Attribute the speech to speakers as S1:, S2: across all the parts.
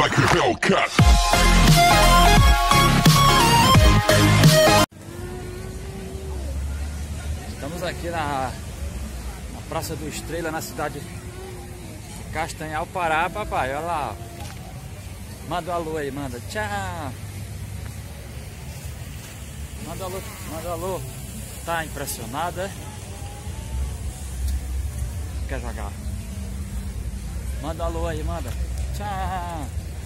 S1: like a Hellcat.
S2: Estamos aqui na Praça do Estrela, na cidade de Castanhal, Pará, papai. Olha lá. Manda um alô aí, manda. Tchau. Manda alô, manda alô. Tá impressionada? Quer jogar? Manda um alô aí, manda. Tchau.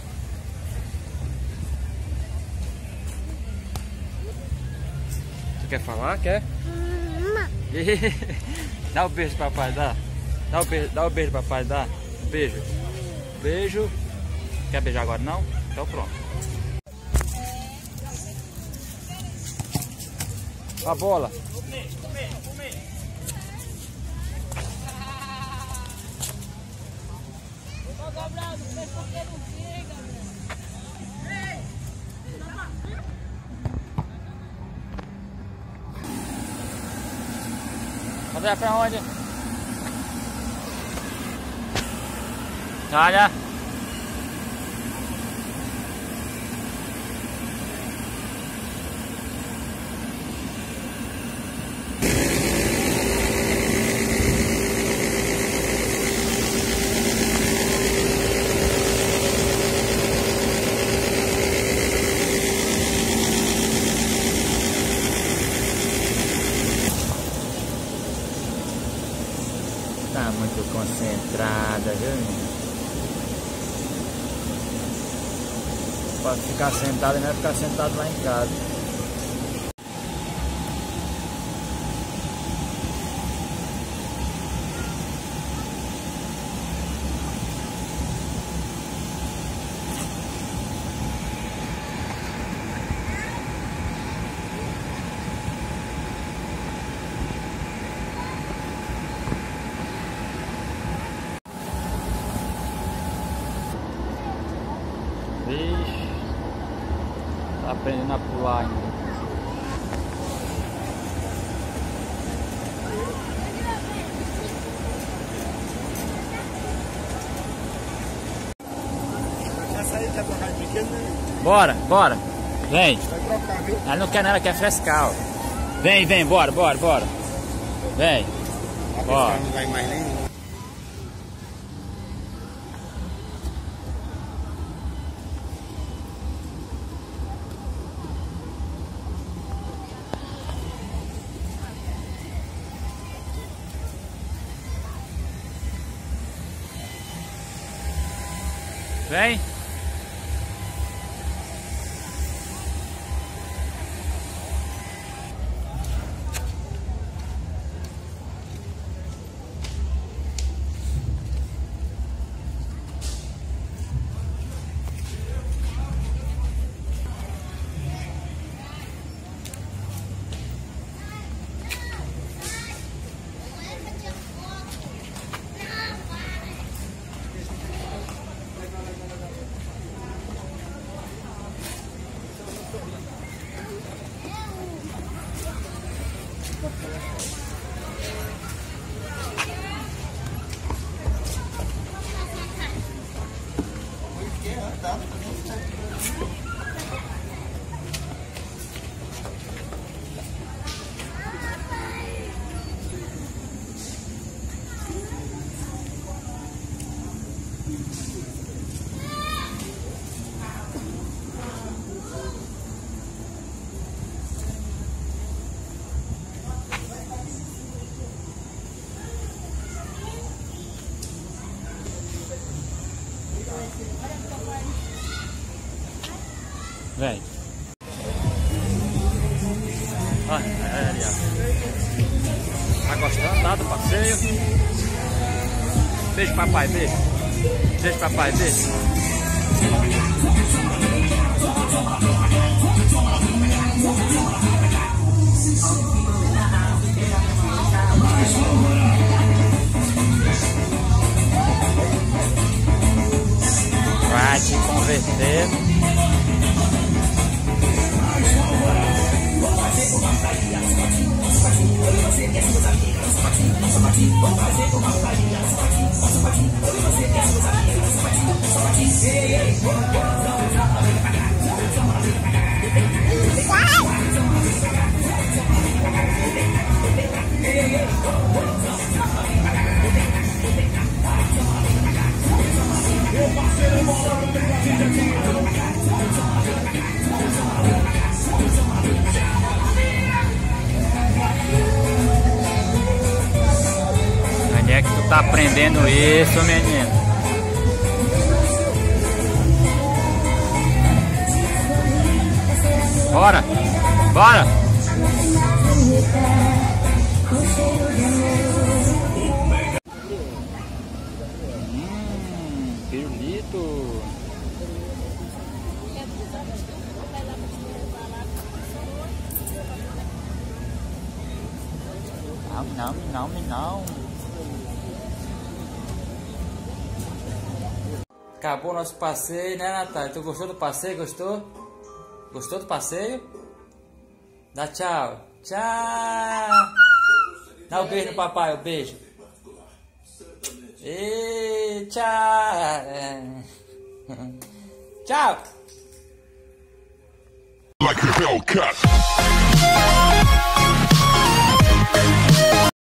S2: Tu quer falar? Quer? Dá um beijo, papai, dá. Dá um beijo, papai, dá. Beijo. Beijo. Quer beijar agora não? Então pronto. A bola. Vai pra onde? Olha. Tá muito concentrada, viu? Pode ficar sentado, não é ficar sentado lá em casa. Vixe, tá aprendendo a pular ainda.
S3: Essa aí quer trocar de brinquedo, né?
S2: Bora, bora. Vem.
S3: Vai trocar, viu?
S2: Ela não quer nada, quer frescar, ó. Vem, vem, bora, bora, bora. Vem. Bora.
S3: Não vai mais nem.
S2: Vem. Vem. Olha ali, ó. Tá gostando, tá, do passeio? Beijo, papai, beijo. Beijo, papai, beijo. Vai te converter. Onde é que tu tá aprendendo isso, menino? Bora! Bora! Pirulito! Não. Acabou o nosso passeio, né, Natália? Tu gostou do passeio? Gostou? Gostou do passeio? Dá tchau. Tchau. Dá um beijo no papai, um beijo. E tchau. Tchau.
S1: Like a Hellcat.